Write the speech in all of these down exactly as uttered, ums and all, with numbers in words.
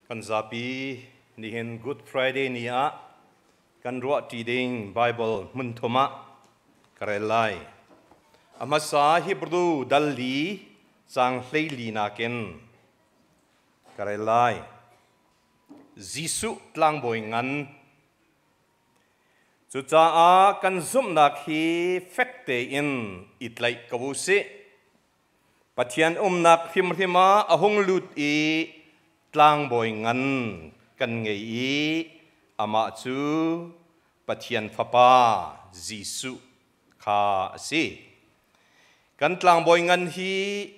Kan zapi nihin Good Friday nia kan ruat reading Bible munthoma karelai amasa Hebrew dalli sang hleili naken karelai Jisu tlang boingan chu cha a kan zum nak hi fekte in itlai kawuse pathian um nak phim phima ahong lut i tlang boingan kan ngei i ama chu pathian phapa Jisu kha si kan tlang boingan hi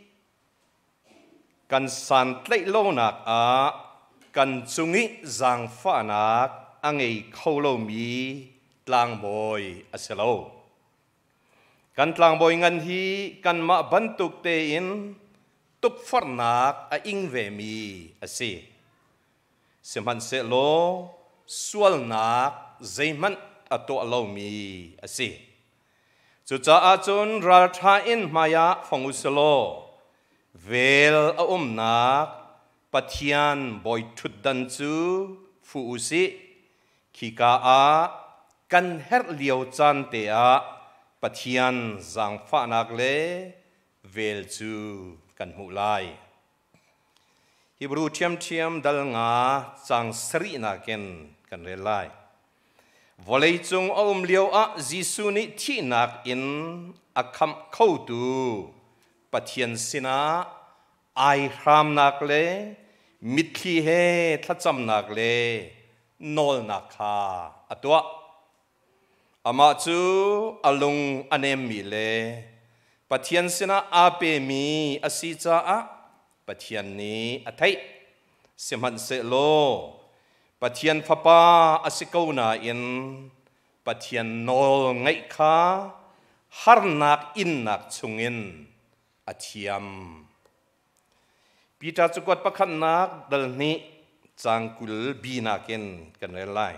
kan san tlai lo nak a kan chungi zang fa nak angei kholo mi tlang boy aselo kan tlang boingan hi kan ma bantuk te in tuk far nak a ing ve mi ase semhan se lo sual nak zeiman ato lo mi ase chu cha a chun ral tha in maya phonguselo vel a um nak pathian boy thut dan chu fu usi khika a kan her liao chan te a pathian zang fa nak le vel chu kan mu lai Hebrew thiam thiam dal nga chang sri na ken kan re lai volei chung om liao a Jisu ni thi nak in akham khau tu pathian sina ai ram nak le mitli he thacham nak le nol nak kha atwa ama chu alung anem mi le pathian sina ape mi asi cha a pathian ni athai semhan se lo pathian phapa asiko na in pathian nol ngai kha har nak in nak chungin athiam Pita chukot pakhat nak dal ni changkul bi nakin kan relai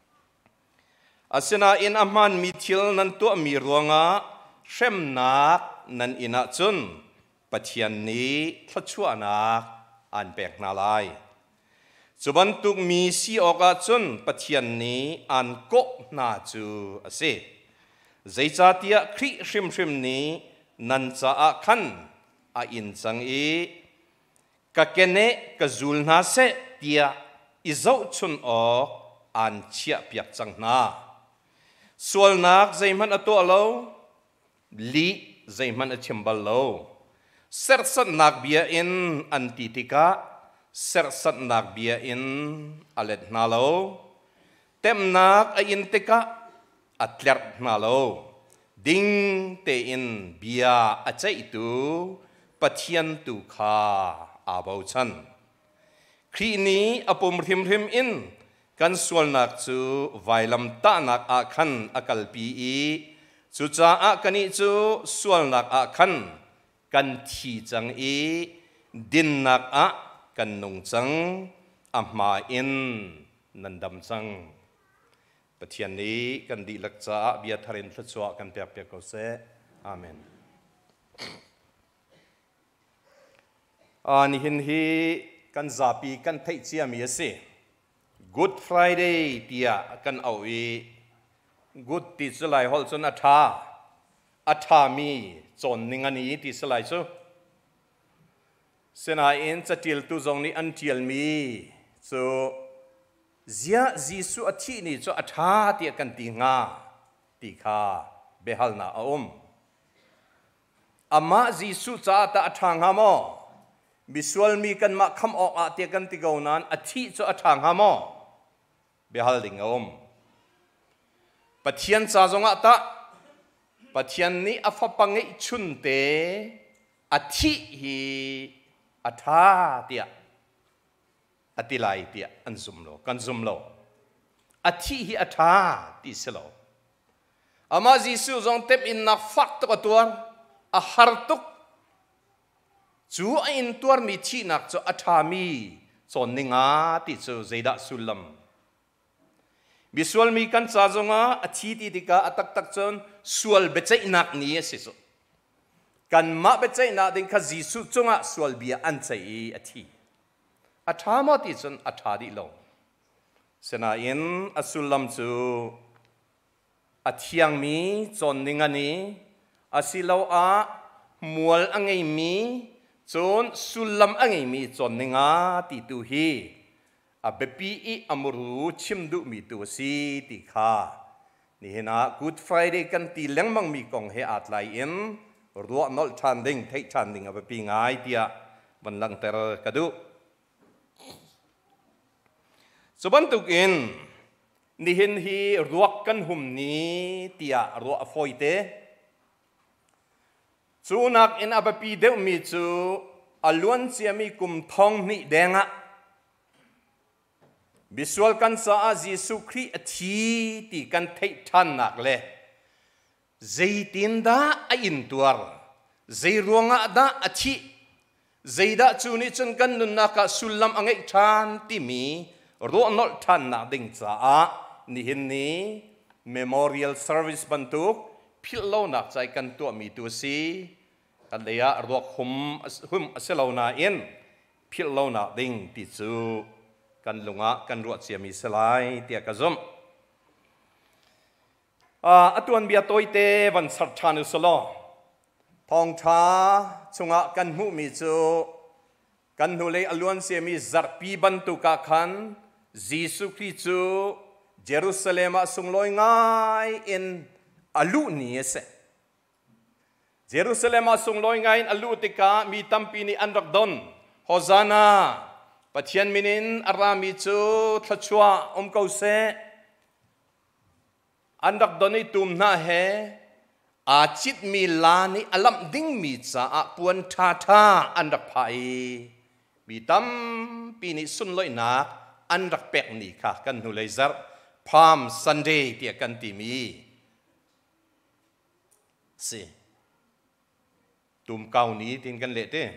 asena in aman mithil nan to mi ruanga shem nak nan ina chun pathian ni thachua nak an pek na lai chuban tuk mi si oka chun pathian ni an ko na chu ase zeicha tia khri shrim shrim ni nan cha a khan a in chang e ka kene ka zul na se tia izo chun o an chia piak chang na sual nak zeiman ato alo li zeiman achembal lo sersat nak bia in antitika sersat nak bia in alet na lo tem nak a in tika atler na lo ding te in bia achai tu pathian tu kha abau chan khri ni apum rim rim in kan sual nak chu vailam ta nak a khan akal pi i chu cha a kani chu sual nak a khan kan thi chang i din nak a kan nung chang a ma in nandam chang pathian ni kan di lak cha bia tharin thachwa kan pek pek ko se amen ani hin hi kan zapi kan thei chia mi ase Good Friday tia kan au i good ti chlai hol chon atha atha mi chon ningani ti chlai chu sena in chatil tu zong ni an tial mi so zia Jisu athi ni chu atha ti kan ti nga ti kha behal na om ama Jisu cha ta atha nga mo visual mi kan ma kham ok a te kan ti go nan athi chu athang ha mo behal ding om pathian cha zonga ta pathian ni afa pangai chun te athi hi atha tia atilai tia anzum lo kan zum lo athi hi atha ti selo ama Jisu zong tep in na fak to atwar a hartuk chu in tuar mi chi nak cho athami chon ninga ti chu zeida sulam visual mi kan cha zonga athi ti tika atak tak chon sual bechai nak ni asiso kan ma bechai na ding kha Jisu chunga sual bia an chai athi อัฐามอติจนอัฐาดิลงเสนาอินอสุลัมจูอัฐยังมีจนนิงานีอสิลาวอามัวลอังไงมีจนสุลัมอังไงมีจนนิงาติตุฮีอับปีอีอมรูชิมดุมีตัวสีติขานี่เห็นนะ Good Friday กันตีเลี้ยงมังมีกองเฮอาดไลอินรัวนอลชันดิงเทชันดิงอับปีง่ายเดียวันลังเตอร์กระดูสบันตุกินนี่เห็นฮีรัวกันหุ่มนี้เตียรัวฟอยเตจูนักอินอับปีเดวมีจูอล้วนเสียมีกุมทองนี่แดงะบิสวลกันสาอาจิสุครีอธีที่กันเทชันนักเลยใจตินดาอินตัวใจรวงอาดาอธิใจดาจูนิจนกันนุนนักสุลลัมอังเอกชันที่มีรัวนอลชันนักดิ่งจ้านี่เห็นนี้ Memorial Service บรรทุกพิลโลนักใจกันตัวมีตัวสีกันเลยอะรัวหุมหุมเสลานาอินพิลโลนักดิ่งติจูกันลุงะกันรัวเสียมีสลายเตียกระซมอ่าตัวนี้ตัวเตวันสัตชานุสโลทองช้าชงะกันมุมิจูกันหูเลยอล้วนเสียมีจัดปีบันตุกะขันยิสุคริจูเยรูซาเล็มสุงลอยง่ายอินอลูนี้เสเยรูซาเล็มสุงลอยง่ายอินอลูติกามีตัมปีนีอันรักดอนโฮซานาปัจจัยมินินอารามิจูทัชวาอมเกาเซอันรักดอนี่ตุมนาเฮอาจิตมีลานิอลัมดิ้งมีจ้าปวนทาทาอันรักไพมีตัมปีนิสุนลอยนักอันรักเป็กนี่ค่ะกันหูเลยซัรพามซันเดย์เตียกันตีมีสิตุมเก่านี้ทิ้งกันเละเต้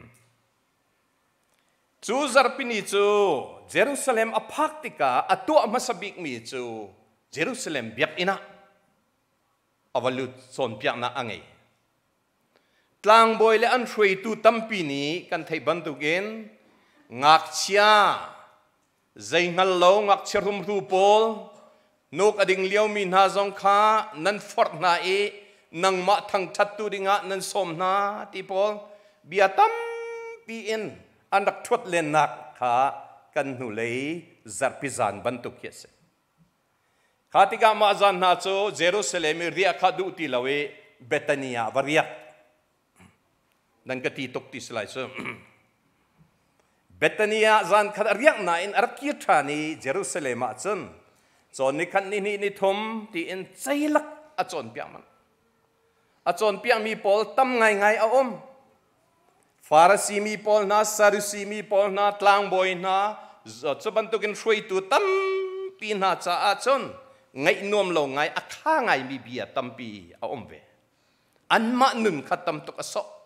จูซาร์ปินิจูเยรูซาเล็มอภักติกาอตัวมาสบิกมีจูเยรูซาเล็มเบียกอินะอวัลุสอนเปียกนะอังไงกลางบอยและอันช่วยตูตัมปีนี้กันไทยบันตุกินงักเชียใจงันโลงักเชรุมรูปอลนกอดิ่งเลี้ยวมีนาจงค้านันฟอร์นาเอนังมาทั้งชัดตูดิงะนันสมนาที่ปอลเบียตัมปีอินอันดักทวดเลนนักขากันหูเลยจับพิจารบันตุกเยสข้าติกามาจานนาโจเยรูซาเล็มเรียกขาดูติลาเวเบตานียาวารียนั่นก็ตีตกติสไลซ์เบตานียจานขัดเรียกนายอินอาร์คิทานีเยรูซาเล็มอาจนจนนิคันนี้นี่ทมที่อินใจลักอาจนเปียมันอาจนเปียมีปอลตั้มไงไงเอาอมฟาริสีมีปอลนาซารุสีมีปอลนาตลางบอยนาจะบรรทุกินช่วยตัวตั้มปีนาจ้าอาจนไงนวมลงไงอาข้าไงมีเบียตั้มปีเอาอมเวอันมาหนึ่งขัดตั้มตุกสก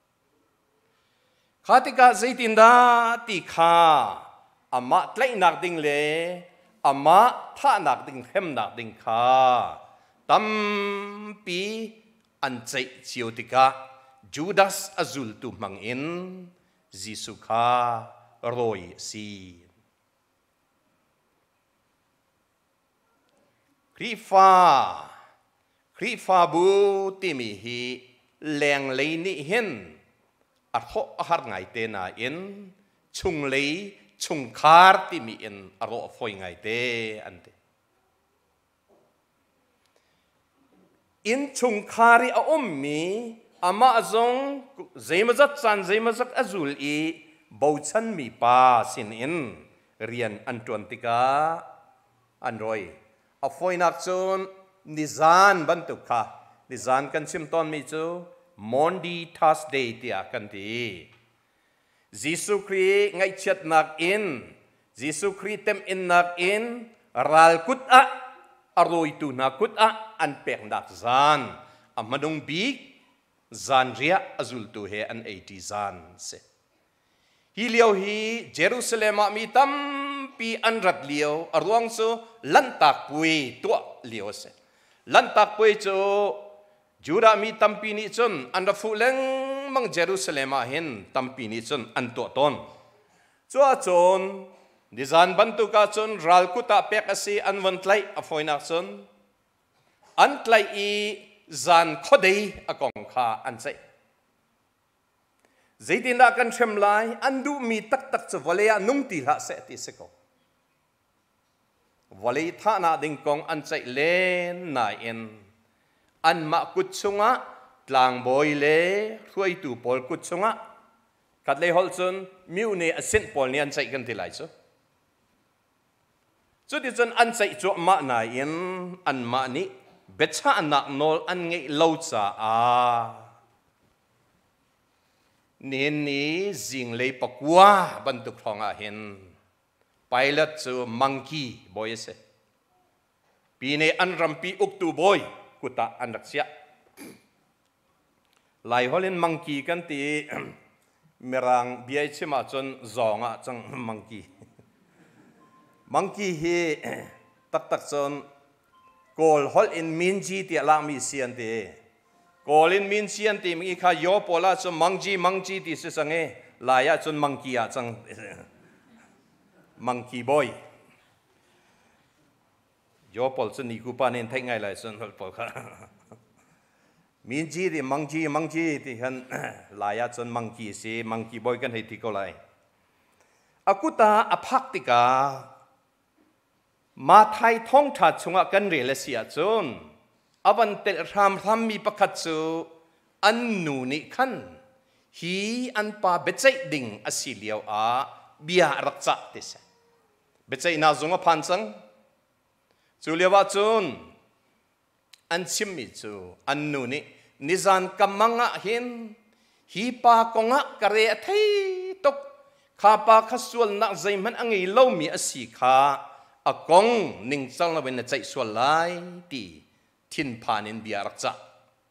ข้าติกาใจตินดาติขาอามาไลนักดิ่งเลอามาท่านักดิ่งเข้มนักดิ่งขาตั้มปีอันใจเชียวติกาจูดาสอาซุลตุมังอินยิสุขารอยซีครีฟาครีฟาบูติมิฮีแรงเลยนี่เห็นอัดโคอาหารไงเตน่าอินชุงเลยชุงคาร์ติมิอินอารมณ์ฟอยไงเตอันเตอินชุงคาริอาอมมีอามาจงเจมจัดสันเจมจัดอาจุลอีบูชันมีปาสินอินเรียนอันตวนติกาอันรอยอาฟอยนักจนนิจานบันตุกะนิจานกันชิมตอนมีจูมอนดีทัสเดย์ที่อากันทียิสุครีไงเช็ดนักอินยิสุครีเต็มอินนักอินรัลกุตอะอร่อยตูนักกุตอะอันเป็กนักจานอามาดงบีกจานเรียอจุลตูเฮอันเอติจานเสฮิเลียวฮีเยรูซาเล็มมีตัมปีอันรัดเลียวอรวงโซลันตักปุยตัวเลียวเสลันตักปุยโจจูดามีตัมปีนิจนอันดับฟูเลงมังเยรูซาเล็มเห็นตัมปีนิจนอันตัวตนชัวจนดิฉันบรรทุกจนรัลกุตาเปกสีอันวันไลอฟอยนักจนอันไลอีจันขดีอากงขาอันเซใจดินักันเชื่อมลายอันดูมีตักตักจะวลียนุ่งตีละเสติสกวลีท่านาดิงกงอันใจเล่นนายเอ็นอันมากุศงะกลางบอยเล่ช่วยตูปอลกุศงะกัดเลยฮอลซอนมิวเนอเซนปอลเนี่ยอันใจกันที่ไรซะสุดที่จนอันใจจัวมานายเอ็นอันมานี้เบ็ดชาหนักนอลอันไงเล่าจ้าอานี่นี่จิงเลยปกว่าบรรทุกทองอาเห็นไปแล้วจูมังคีบอยเสปีนี้อันรำปีอุกตูบอยกุตาอันรักเสียหลายฮอลเลนมังคีกันตีเมรังเบียชิมาจนจองอ่ะจังมังคีมังคีเฮตักตักจนกอลฮอลอินมินจีที่ลามีเสียนตีกอลินมินเซียนตีมีข้าโยปลาจนมังจีมังจีที่สุดสังเกลายจนมังคีอ่ะจังมังคีบอยโยปลจนนิคุปานินทั้งไงเลยจนฮอลปลค่ะมินจีที่มังจีมังจีที่ฮันลายจนมังคีสิมังคีบอยกันให้ที่ก็เลยอากุตาอภักติกามาไทยท่องถัดชงกันเรียลเสียจนอวันเตรามทำมีประคัตสูอันนูนิขันฮีอันปาเบจดิ่งอสิเลียวอาเบียรักษาติเสเบจนาจงพันสังจูเลียวว่าจุนอันชิมมิจูอันนูนินิจานกำมังะหินฮีปากงะกระเรทัยตกข้าปาขสวลนักใจมันอังไงเล่ามีอสิขาอากงนิ่งจังละเวนใจสวลไลตีทินพานินเบียรักษา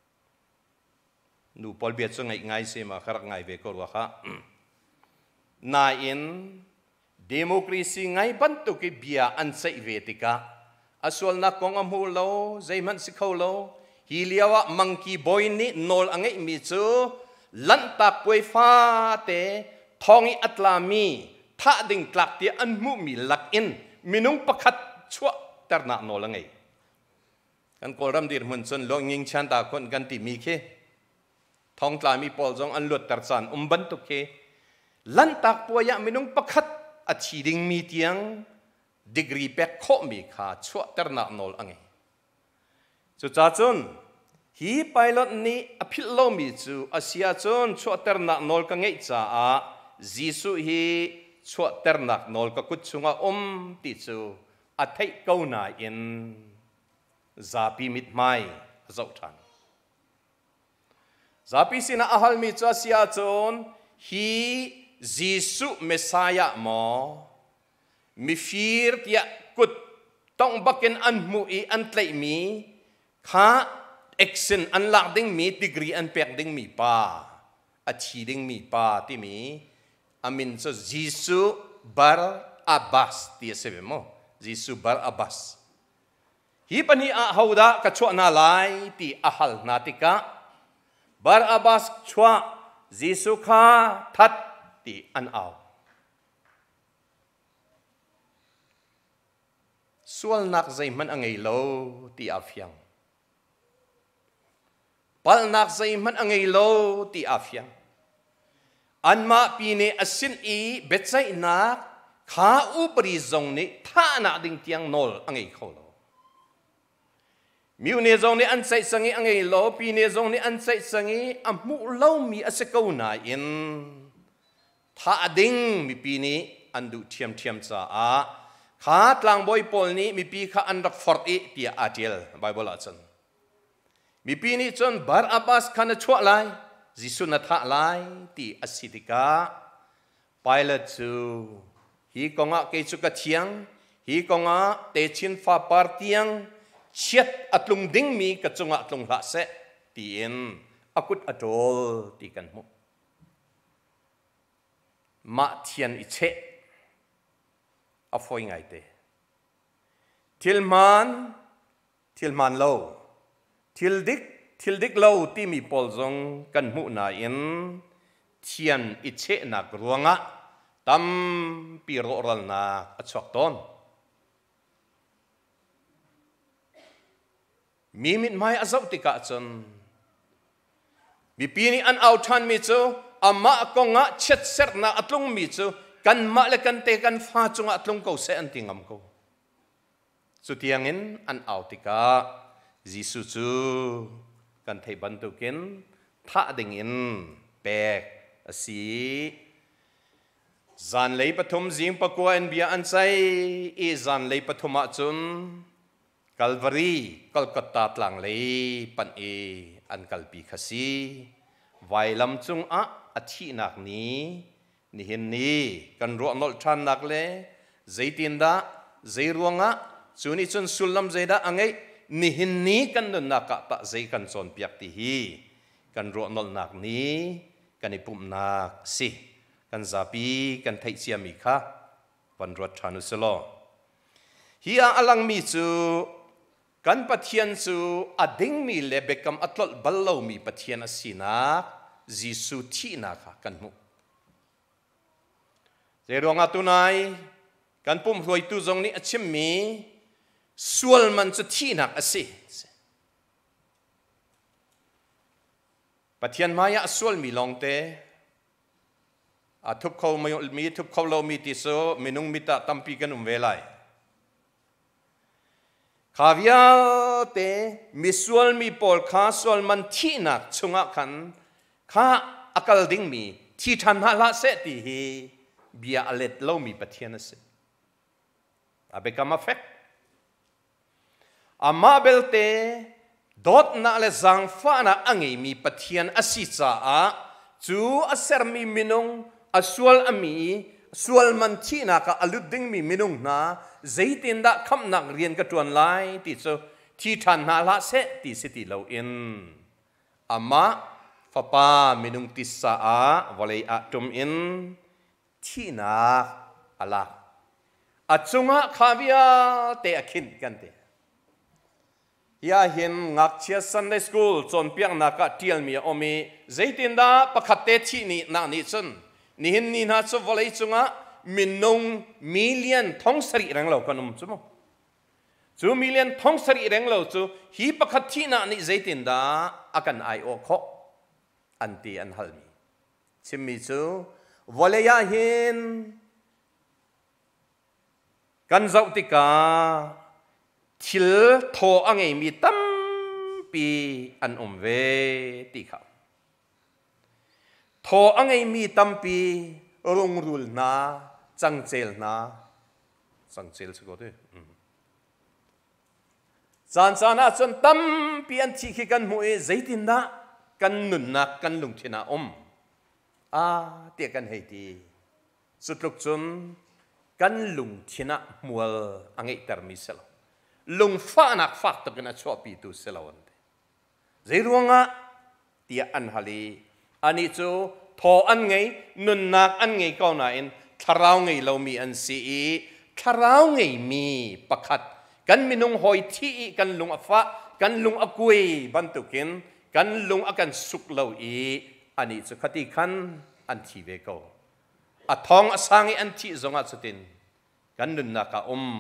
นูพอลเบียดส่งไงไงเสียมาขรักไงเวกอร์วะค่ะนายอินเดโมครีซีไงบรรทุกเบียอันใส่เวติกาอสวลนักกองอมูโลใจมันสิเขาโลฮิเลียวะมังคีบอยนี่นอลอังไงมิจูลันตาป่วยฟ้าเตทองอีอัตลามีท่าดิ่งกลักเตียอันมุมีลักอินมินุงประคัดชั่วแต่หนักนอลอังไงกันกอลรัมดีร์มันส่วนลงยิงชันตาคนกันที่มีเคทองตามีปอลจงอันหลุดตรสันอุมบันตุเคลันตักปัวยะมินุงประคัดอัดชีดิงมีเตียงดีกรีเป็กโคมีขาชัวตรนักนอลอังไงจุดจ้าจนฮีไปลดนี้อภิโลมีจูอาเซียจนชัวตรนักนอลกังไงจ้าอาจีสุฮีชัวตรนักนอลก็กุศงอมติจูอัฐิเก้านาอินซาปีมิดไม่เจ้าทันซาปีสินะอาฮัลมิจ้าเสียจนฮีจิสุเมสายะหมอมิฟีร์ที่กุดต้องบักเกนอันมุอีอันเตยมีข้าเอ็กซ์อันลักดิ้งมีดีกรีอันเปียกดิ้งมีป้าอัชีดิ้งมีป้าที่มีอามินsoจิสุบาร์อับบาสที่เสบิโมจิสุบาร์อับบาสฮีปนีอาฮาวดากัจฉวนาไลที่อาฮัลนาติกาบาร์อับบาสชัวจิสุข้าทัดที่อันเอาส่วนนักใจมันอังไงโลที่อาฟยังปัลนักใจมันอังไงโลที่อาฟยังอันมาปีนี้อสินอีเบ็ดใจนักข้าอุปริจงนี้ท่านาดิ่งเตียงนอลอังไงเขาโลมิวเนจงนี้อันใจสังเกอังไงโลปีนี้จงนี้อันใจสังเกอมุเล่ามีอสกาวนาอินท่าดิ่งมีปีนี้อันดูเทียมเทียมจ้าข้าตลางบอยปอลนี้มีปีข้าอันรักฟอร์อีที่อาเจลไบเบิลอาจันมีปีนี้จนบาร์อับบาสขันชัวไลจิสุนัทไลที่อสิติกาไปละจูฮีกงะเกจุกะเทียงฮีกงะเตชินฟ้าปาร์เทียงเช็ดอัตลุงดิ้งมีกระจงอัตลุงละเสตีเอ็นอากุดอัตโอลตีกันมุมาเทียนอิเชอฟอยไงเตทิลมันทิลมันโลทิลดิกทิลดิกโลที่มีปอลจงกันมุนาอินเทียนอิเชนักรวงะต tam pi ro ral na achok ton mi mit mai azau tika chon mi pini an out than mi chu ama ko nga chet ser na atlung mi chu kan ma le kan te kan fa chunga atlung ko se an tingam ko chu tiangin an out tika jisu chu kan thei ban tu ken tha ding in pek asi zan lei pathum jing pakwa en bia an chai e zan lei pathuma chun Calvary Kolkata tlang lei pan e an kalpi khasi vailam chung a athi nak ni ni hin ni kan ro nol than nak le zaitin da zairuanga chuni chun sulam zaida angai ni hin ni kan na ka ta zai kan chon piak ti hi kan ro nol nak ni kan ipum nak si kan zapi kan thai chiam mi kha van rot thanu selo hi a alang mi chu kan pathian chu ading mi le bekam atlol ballo mi pathian asina jisu thi na kha kan mu zeronga tunai kan pum hloi tu zong ni achim mi sual man chu thi nak ase pathian maya sual mi longte a thup khol mi thup khol lo mi ti so minung mita tampi kan um velai khavia te misual mi pol kha sual man thi nak chunga khan kha akal ding mi thi than ha la se ti hi bia alet lo mi pathian ase abekama fek ama belte dot na le zang fa na angi mi pathian asi cha a chu aser mi minung asual ami sual man thi na ka aluding mi minung na zaitin da kham nak rian ka tuan lai ti chu thi than na la se ti siti lo in ama fapa minung ti sa a volei a tum in thi na ala achunga khavia te akhin kan te ya hin ngak chia Sunday school chon piang na ka tial mi omi zaitin da pakhat te thi ni na ni chun ni hin ni na chu volei chunga minung million thong sari rang lo kanum chu mo chu million thong sari rang lo chu hi pakhat thi na ni zaitin da akan ai o kho anti an halmi chimmi chu voleya hin kan zau tika thil tho angai mi tam pi an om ve ti kha tho angai mi tam pi rong rul na changchel na changchel chu ko de chan chana chon tam pi an thi khi kan mu e zaitin da kan nun na kan lung thina om a te kan hei ti sutluk chun kan lung thina mual angai tar mi sel lung fa nak fak to kana chwa pi tu selawon zeiruanga tia an hali ani chu tho an ngei nun nak an ngei ko na in tharau ngei lo mi an si tharau ngei mi pakhat kan minung hoi thi kan lung afa kan lung akui bantukin kan lung akan suk lo i ani chu khati khan an thi ve ko a thong asangi an thi zonga chutin kan nun na ka om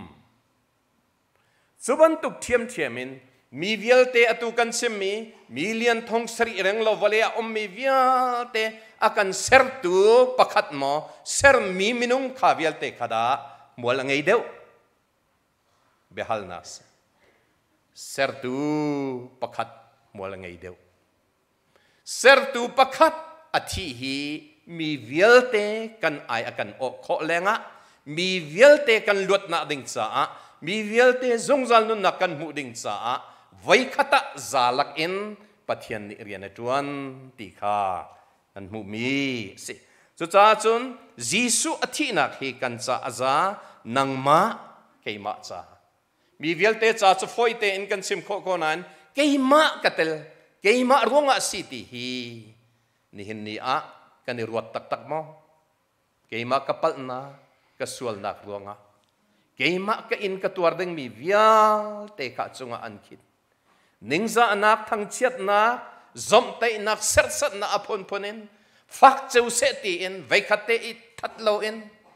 suban tuk thiam thiamin mi vialte atu kan semmi million thong sari reng lo vale om mi vialte akan ser tu pakhat mo ser mi minung kha vialte khada mol ngei deu behal nas ser tu pakhat mol ngei deu ser tu pakhat athi hi mi vialte kan ai akan o kho lenga mi vialte kan luat na ding cha mi vialte zongzal nun na kan mu ding cha vai khata zalak in pathian ni rian tuan ti kha an mu mi si chu cha chun jisu athi nak hi kan cha aza nangma keima cha mi vialte cha chu foite in kan sim kho ko nan keima katel keima ronga city hi ni hin ni a kan ni ruat tak tak mo keima kapal na kasual nak ronga keima ka in ka tuar deng mi vial te ka chunga an khit ningza anak thang chiat na zom te nak ser sat na apon ponin fak cheu se ti in vai khate i that lo in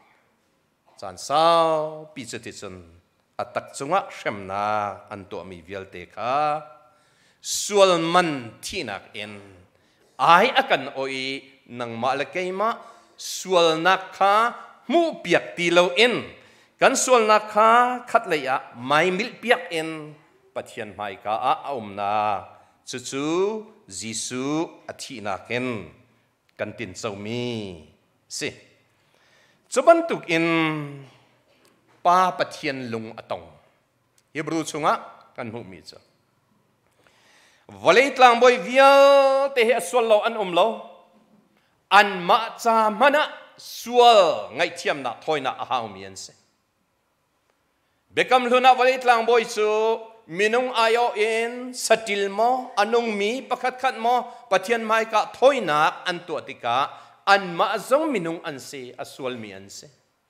จานเศร้าปีจุดที่สุนอัตักจงะเชมนาอันตัวมีเวลเตค่ะส่วนมันที่นักเอ็นไออากันโอยนังมาเลกมาส่วนนักค่ะมูเปียกตีเราเอ็นกันส่วนนักค่ะคัดเลยอะไม่มิลเปียกเอ็นปะเทียนไม่กะอาอมนาจู่จู่จิสูอธินักเอ็นกันตินเจ้ามีสิจบันตุกอินป้าปะเทียนลุงอตงฮิบรูชงะกันหูมีจ้ะวลีตลางบอยเวียเตะสวลเราอันอมเราอันมาจามันนะสวลไงเทียมนะถอยนะอาหาวมีอันเสเบกำลุนะวลีตลางบอยจูมินุงอายอินสติลมออันุงมีประคัดขัดมอปะเทียนไม่กะถอยนักอันตัวติกาอันมาจงมินุงอันเสอสวลมีอันเส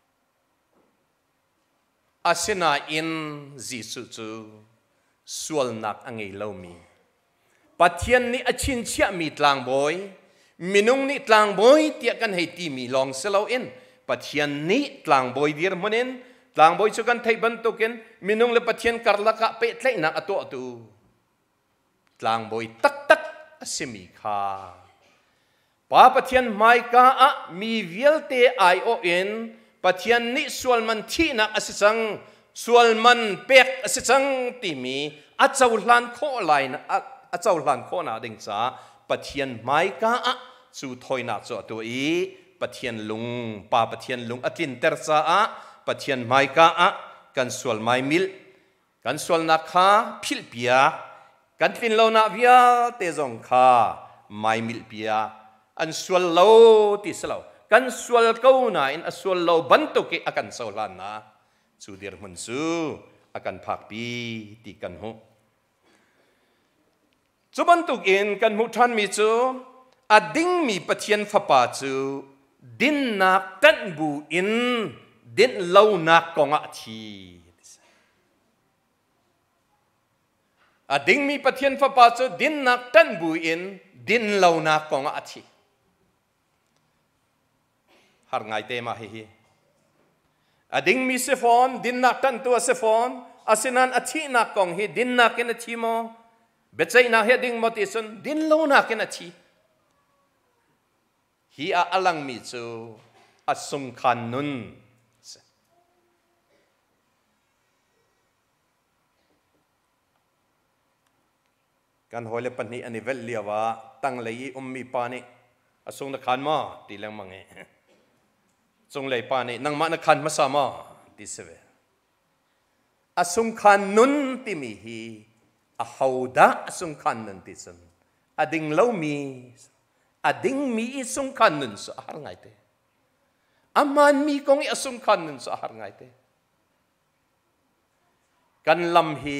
อาเซนาอินจิสุจูสวลนักอังเอลามีปัทยันนี่อชินเชียมีตลางบอยมินุงนี่ตลางบอยเตียกันให้ตีมีลองเสลาอินปัทยันนี่ตลางบอยเดียร์มันเองตลางบอยสุกันไทยบันตุกินมินุงเลปัทยันการลักะเปะเลยนักอตัวตูตลางบอยตักตักอเสมีขาป้าปัทยันไม่กาอะมีเวลเตไอโอเอ็นปัทยันนี่ส่วนมันที่นักอสิสังส่วนมันเป็กอสิสังตีมีอัจฉริยันโคไลนะอาเจ้าหลานโคนาดิงสาปะเทียนไม้กะสู่ถอยนักตัวตัวอีปะเทียนลุงป้าปะเทียนลุงอตินเตอร์ซาปะเทียนไม้กะกันส่วนไม้มิลกันส่วนนักขาพิลเปียกันตินเราหน้าเวียเตจงขาไม้มิลเปียอันส่วนเราติสเรากันส่วนเก้าหน้าอินอันส่วนเราบรรทุกอากันส่วนลานนะสู่เดียร์มันสู่อากันผักปีตีกันหูจุบันตุกินกันมุทันมีจูอดิ้งมีปะเทียนฟ้าป่าจูดินนักตันบูอินดินเล่านักกองอาทีอดิ้งมีปะเทียนฟ้าป่าจูดินนักตันบูอินดินเล่านักกองอาทีหาไงเตมาเฮีอดิ้งมีเซฟอนดินนักตันตัวเซฟอนอาศัยนั้นอาทีนักกองเฮดินนักเกนอาทีโมเบใจน่าเฮดิ้งมติสันดินโลนักเนทีฮีอาอลังมิจูอาสมคันนุนการหอยเล็บปนีอันนี้เวลเลียวว่าตั้งเลยอุมมีปานีอาสงนักขันมาตีแรงมังเอจงเลยปานีนังมานักขันมาสามาตีเสวอาสมคันนุนติมีฮีอาฮาวดาสุงคันนันติสันอดิ่งเล่ามีอดิ่งมีสุงคันนันสหารไงเตอามันมีกงอีสุงคันนันสหารไงเตกันลำฮี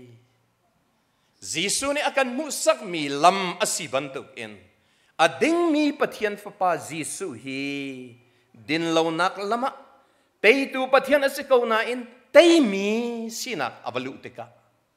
จีสุนี่อากันมุสักมีลำอสิบันตุกอินอดิ่งมีปะเทียนฟ้าจีสุฮีดินเล่านักลำะเตยตูปะเทียนอสิกาวนาอินเตยมีสินักอวลุติกา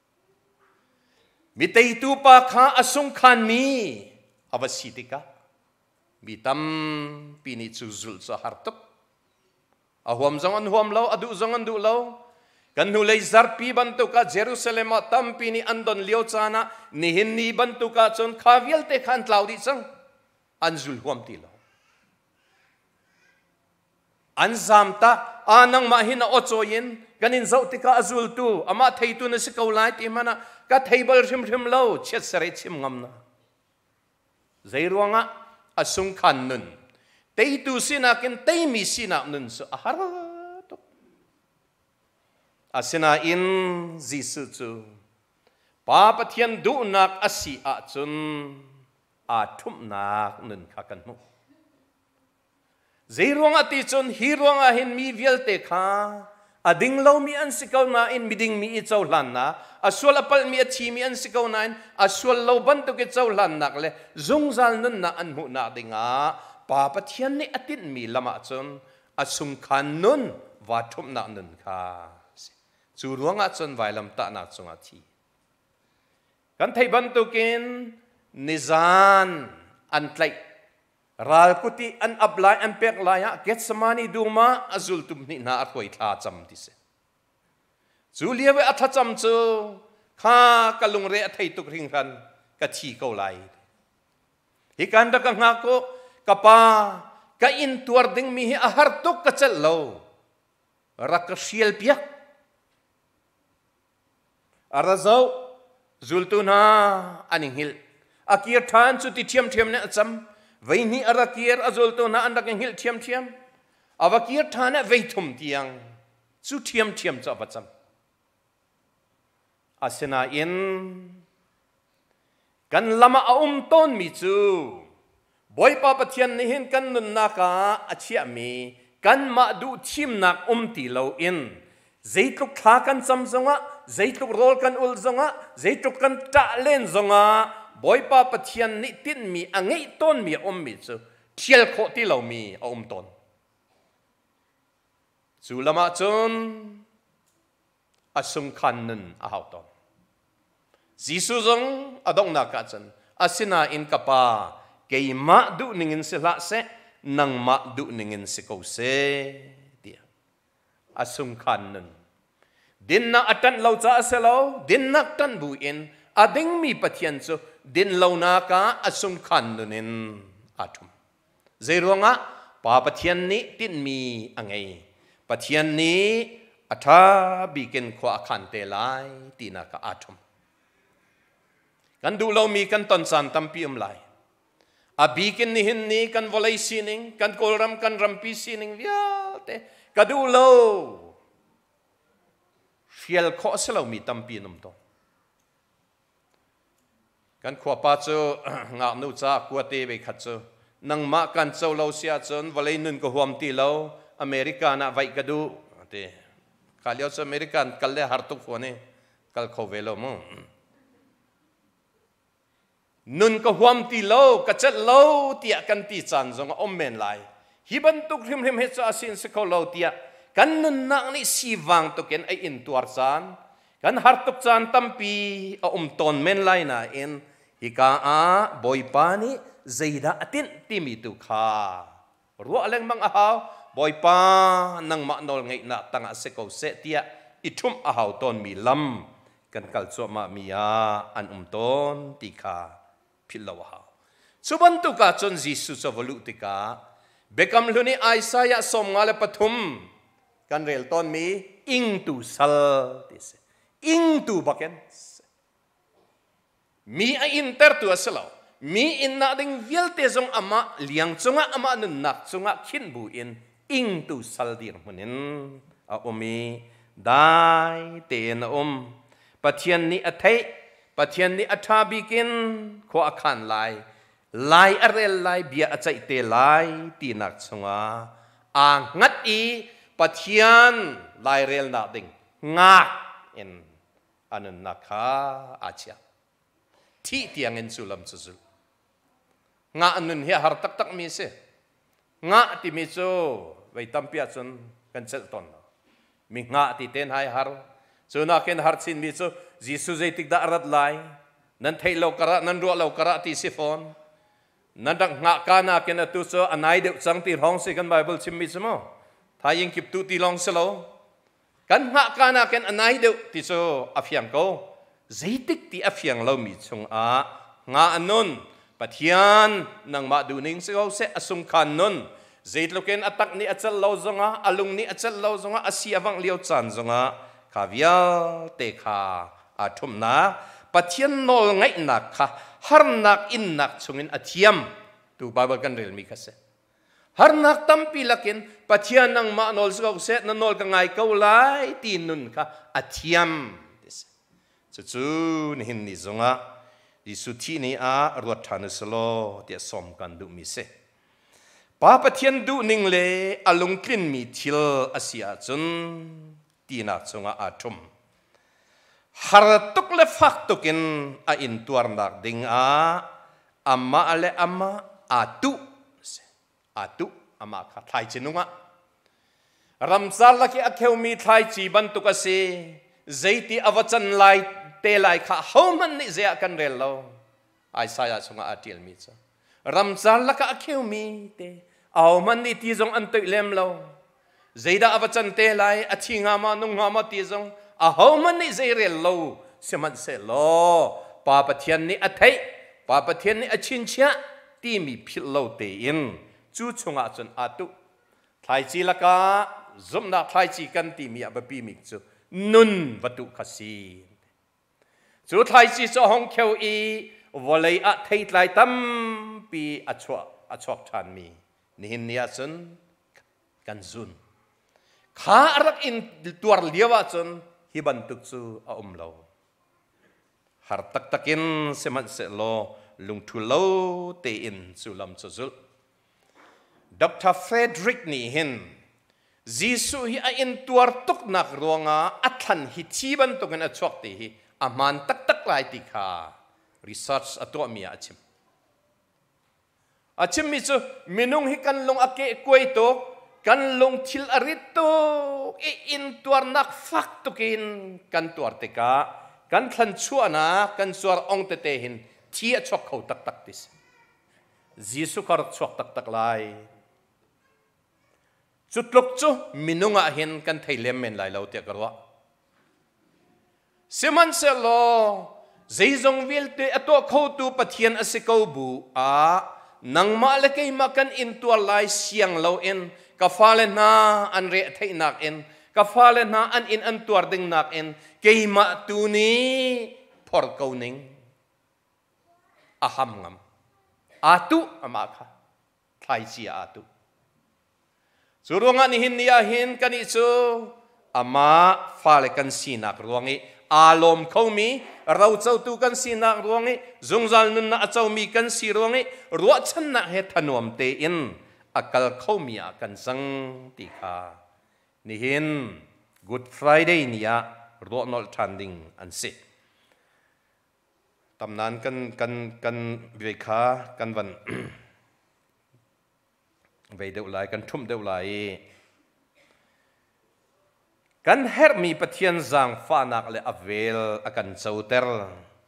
มิเตยตูปะข้าอสงคันมีอวสิติกามิตัมปีนิจูซุลสหารตุกอาหวมจังอันหวมเล่าอดุจังอันดุเล่ากันหูเลยซาร์ปีบันตุกาเยรูซาเล็มตัมปีนิอันดอนเลียวจานะนิหินนีบันตุกาจนข้าวิลเตขันเล่าดิจังอันจุลหวมตีเล่าอันซามตาอานังมาหินอโจยินกันอินเจ้าติกาอจุลตูอามาเทยตูนสิกาวไลติมันนะก็เทเบิลชิมชิมเล่าเช็ดสระชิมงำนะใจรวงอ่ะอสุงคันนุนเตยตูสินักินเตยมีสินักนุนสุอาหารตุอาสินาอินจิสุจูป้าปะเทียนดูนักอสิอาจุนอาทุมนักนุนขักันมุใจรวงอาติจุนฮีรวงอาหินมีเวลเตคาอดิ่งเล่ามีอันสิกาวนาอินมิดิ่งมีอิเจ้าหลันนะอาส่วนอปัลมีอัชีมีอันสิกาวนาอินอาส่วนเล่าบันตุกิเจ้าหลันนักเลยจงจัลนันนะอันมุนาดิ่งอ่ะป้าปะเทียนนี่อตินมีละมาจนอาสุงคันนุนวัดทุมนักนุนค่ะจูรวงอาจนไว้ลำตานักจงอาทีกันไทยบันตุกินนิจานอันไกล ral kuti an apply an pek laya get samani duma azul tum ni na athoi tha cham ti se julia we atha cham chu kha kalung re athai tuk ring ran ka chi ko lai hi kan da ka nga ko kapa ka in tuar ding mi hi ahar tuk ka chal lo rak shiel pia arazau zultuna aning hil akir than chu ti thiam thiam ne acham veini arakir azultuna andak hil thiam thiam awakir thana veithum tiang chu thiam thiam cha bacham asena in kan lama aum ton mi chu boy pa pathian ni hin kan nun na ka achia mi kan ma du thim nak um ti lo in zeitluk tha kan cham zonga zeitluk rol kan ul zonga zeitluk kan ta len zonga boy pa pathian ni tin mi angai ton mi om mi chu thiel kho ti lo mi om ton chu lama chun asum khan nun a hau ton jisu zong adong na ka chan asina in kapa kei ma du ningin se la se nang ma du ningin se ko se dia asum khan nun din na atan lo cha se lo din nak tan bu in ading mi pathian chu din lo na ka asum khan nunin athum zeironga pa pathian ni tin mi angai pathian ni atha bikin khwa khan te lai tina ka athum kan du lo mi kan ton san tampi um lai a bikin ni hin ni kan volai sining kan kolram kan rampi sining via te ka du lo fiel kho selo mi tampi num to kan khwa pa chu nga nu cha kwa te be khat chu nang ma kan chau lo sia chon volai nun ko huam ti lo america na vai ka du te khalio chu american kal le har tu phone kal kho velo mo nun ko huam ti lo ka chat lo tia kan ti chan zong om men lai hi ban tuk hrim hrim he cha sin se ko lo tia kan nun na ni si wang to ken ai in tuar chan kan har tuk chan tampi a um ton men lai na in hi ka a boy pa ni zeida atin ti mi tu kha ru aleng mang a haw boy pa nang ma nol ngai na tanga se ko se tia i thum a haw ton mi lam kan kal cho ma mi ya an um ton ti kha philawa suban tu ka chon jisu so volu ti ka bekam luni aisaya som ngale pathum kan rel ton mi ing tu sal ti se ing tu baken mi a inter tu asalo mi in na ding vial te zong ama liang chunga ama nun nak chunga khin bu in ing tu sal dir munin a omi dai te na om pathian ni athai pathian ni atha bikin kho akhan lai lai arel lai bia achai te lai ti nak chunga a ngat i pathian lai rel na ding ngak in anun nakha achia thi tiang en sulam chu nga anun hi har tak tak mi se nga ti mi chu vai tampia chun kan chel ton mi nga ti ten hai har chuna ken har chin mi chu jisu zaitik da arat lai nan thei lo kara nan ro lo kara ti sifon nan dak nga kana ken atu so anai de chang ti hong se kan bible chim mi chmo thaying kip tu ti long selo kan nga kana ken anai de ti so afyang ko zaitik ti afyang lo mi chung a nga anon pathian nang ma du ning se se asum khan nun zaitloken atak ni achal lo zonga alung ni achal lo zonga asiawang liao chan zonga kavia te kha athum na pathian nol ngai nak kha har nak in nak chungin athiam tu bible kan rel mi khase har nak tampi lakin pathian nang ma nol so se na nol ka ngai ko lai ti nun kha athiam chu chu ni hin ni zonga isuthi ni a ruat thana solo tia som kan du mi se pa pathian du ning le alung klin mi thil asia chun tina chunga athum har tuk le fak tukin a in tuar nak ding a amma ale amma atu atu ama kha thai chinunga ramsal laki akheu mi thai chi ban tuka se zaiti awachan lai te lai kha homan ni zia kan rel lo aisaya chunga atil mi cha รำซาลละกะเขียวมีเตเอามันนี่ที่จงอันตุยเลมเราใจดาอวจันเตไลอธิงามานุงามาที่จงอาหามันนี่ใจเรียลเราเสมันเสลอปาปะเทียนนี่อัฐยปาปะเทียนนี่อชินเชียที่มีพิลเราเตอินจู่ชงอาจนอาตุทายจีละกะซุมนักทายจีกันที่มีอับปีมิกจูนุนวัตุขสีจู่ทายจีจะห้องเขียวอีวอลเลยอัฐยไลตั้มปีอัชวะอัชวะทานมีนี่หินนี่จนกันซุนข้ารักอินตัวเลี้ยวจนฮิบันตุกจูอาอุมเราหาตักตักินเสมันเสลอลุงทุโลเตอินสุลัมสุซุลดรเฟรดริกนี่เห็นจีสุฮิอินตัวตุกนักรวงอาอัทันฮิชีบันตุกันอัชวกตีฮิอามันตักตักไลติคารีเสิร์ชอัตัวมีอาชิมอาชิมมิจูมินุงฮิกันลงอาเกะกวยโตกันลงทิลอาริโตอินตัวนักฟักตุกินกันตัวเตกากันทันชัวนะกันสวรองเตเตหินที่ชกเขาตักตักติสจีสุขารชกตักตักไลจุดลุกจูมินุงอาหินกันไทยเลมเมนไลเราเตกรัวเสมันเซโลใจจงวิลเตอตัวเขาตูปะเทียนอสิกาบูอานังมาเลกมากันอินตัวไลเสียงเราเอ็นกาฟาเลนาอันเรทให้นักเอ็นกาฟาเลนาอันอินอันตัวดึงนักเอ็นเกยมาตูนี้พอร์กาวนิงอาหัมงามอาตุอามาค่ะไทยจีอาตุสุรวงอันหินนี่หินกันอิจูอามาฟาเลกันสีนักรวงนี้อารมณ์เขามีเราเจ้าตูกันสีนักรวงนี้จงจัลนุนนักเจ้ามีกันสีรวงนี้รัวชนะเหตุนวมเตอินอากาลเขามีอากันสังติคานี่เห็น Good Friday นี่อะรัวนอลทันดิงอันสิตำนานกันกันกันเวคากันวัน เวเดวไลกันทุ่มเดวไลกันเฮร์มีปะเทียนจังฟานักเลอเวลอากันเจ้าเตอร์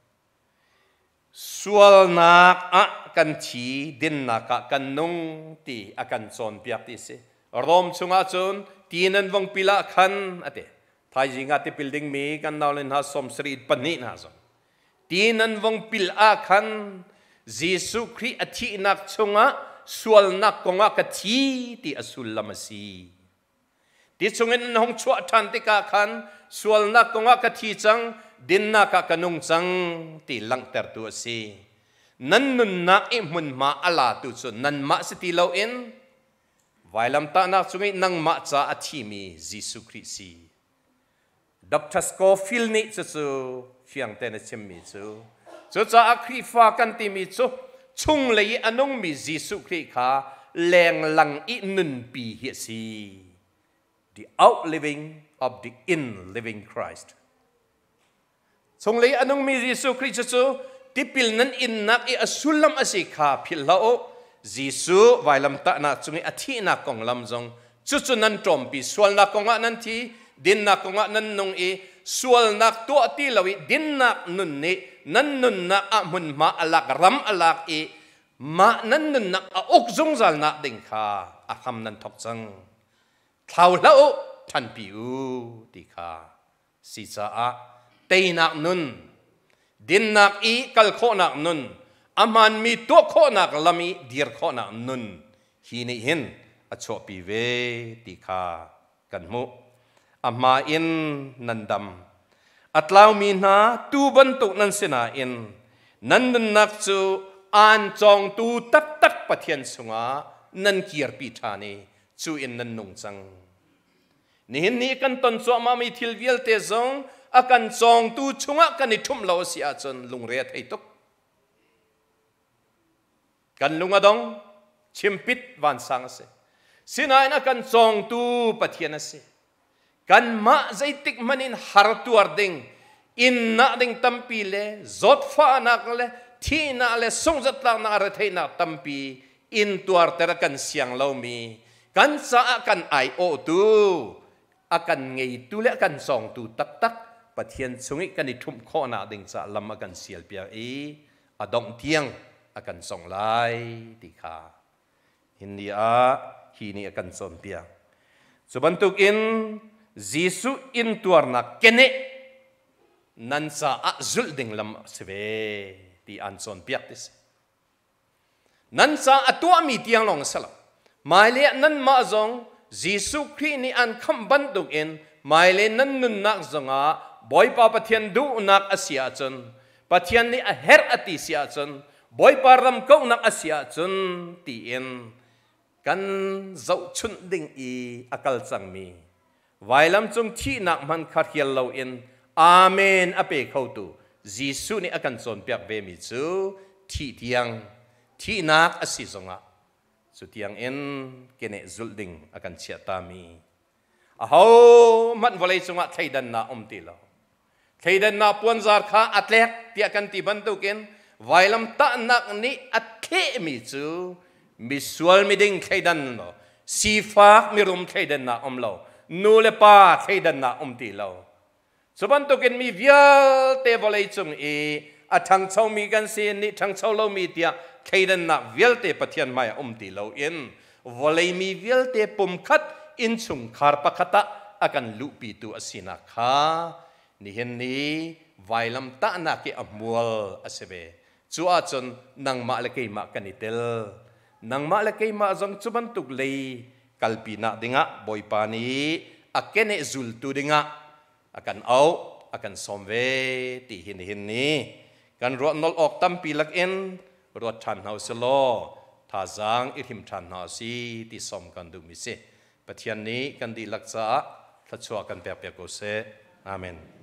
ส่วนนักอ่ะกันทีดินนักกันนุ่งตีอากันโซนเปียกตีสิรวมชงอาจนตีนันวงปิลาคันอะเตไทยจิงอาติบิลดิ้งมีกันดาวเลนหาสมสรีปนินาสมตีนันวงปิลอาคันจีสุครีอธินักชงอาส่วนนักกงอากทีตีอสุลลามาซีที่ชงเงินหงชัวทันติกาคันส่วนนักกงอากทีจังดินนักกะนุงจังตีลังเตอร์ตัวซีนั่นนุนนักอิมุนมาอลาตุสุนั่นมาสติเลาอินไวลัมตานักชงนังมาจ้าอธิมีจีสุคริสีดรสโคฟิลนี่จู่ๆเฟียงเตนเชมิจู่จู่จ้าอัครีฟ้ากันติมิจู่ชุงเลยอันงมีจีสุคริขาแรงลังอินุนปีเฮซี the outliving of the in living Christ ชงเลยอันงมีจีสุคริจู่ๆที่พิลนั้นอินนักอิอสุลลัมอสิขาพิลลาโอจีสุไวลัมตานักชงอธินักกงลำจงจู่ๆนั้นจอมปีส่วนนักกงนั้นที่ดินนักกงนั้นนงเอส่วนนักตัวที่เราดินนักนุนนี่นั้นนุนนักอามุนมาอลักรำอลักเอมานั้นนุนนักอุกจงจัลนักดิ่งขาอาคำนั้นทกจังเท่าแล้วทันปิวติขาสิจ้าเตยนักนุนดินนักอีกัลโคนักนุนอามันมีตัวโคนักลามีดีร์โคนักนุนฮีนี่เห็นอชอปีเวติขากันมุอามาอินนันดำอัตลาวมีนาตูบันตุนันเสนาอินนันนันนักจูอันจองตูตักตักปะเทียนสงานันเกียร์ปีธานีจูอินนันนงจังนี่เห็นนี่กันตอนสวมามีทิลเวียลเตจงอากันจองตูชงะกันนิทุ่มลาวสิอาจนลุงเรียดให้ตุกกันลุงอดงชิมปิดวันสังเสสินายนักันจองตูปะเทียนเสกันมาใจติกมันินฮาร์ตัวดิ่งอินนักดิ่งตัมปีเลจดฟ้านักเลที่นักเลส่งจัดลังนักระเทนักตัมปีอินตัวเตระกันเสียงเล่ามีกันสะกันไอโอตูอากันไงตูเลกันส่องตูตักตักปะเทียนสงิกันนิทุ่มข้อนักดิ่งสะลำอากันเสียลเปียอีอดองเทียง akan song lai ti kha hindi a hi ni akan son pia subantuk in Jisu in tuarna kene nan sa azul ding lam seve ti an son piak tis nan sa atua mi tiang long sala mai le nan ma zong Jisu Kri ni an kham ban duk in mai le nan nun nak zonga boy pa pathian du nak asia chun pathian ni a her ati sia chun boy pa ram ko nak asia chun ti in kan zau chun ding i akal chang mi vailam chung thi nak man khat hial lo in amen ape khau tu Jisu ni akan son piak ve mi chu thi tiang thi nak asi zonga su tiang in kene zulding akan chia ta mi a ho man volei chunga thaidan na om ti lo thaidan na puan zar kha atlek ti akan ti ban tu ken vailam ta nak ni athe mi chu misual mi ding thaidan no sifa mi rum thaidan na om lo nu le pa thaidan na om ti lo so ban tu ken mi vial te volei chung e a thang chau mi kan se ni thang chau lo mi tia thaidan na vial te pathian mai om ti lo in volei mi vial te pum khat in chung khar pakhata akan lu pi tu asina kha ni hen ni vailam ta na ke amwal asebe chu a chon nang ma le ke ma kanitel nang ma le ke ma jong chuban tuk lei kalpina dinga boipa ni akene zul tu dinga akan au akan somve ti hin hin ni kan ro nol ok tam pi lak en ro than hau selo tha jang i him than ha si ti som kan du mi se pathian ni kan di lakcha thachua kan pe pe ko se amen